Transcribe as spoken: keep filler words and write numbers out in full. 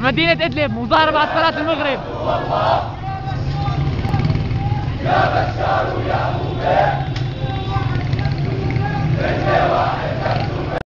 مدينة إدلب مظاهرة بعد صلاة المغرب. يا بشار يا مبين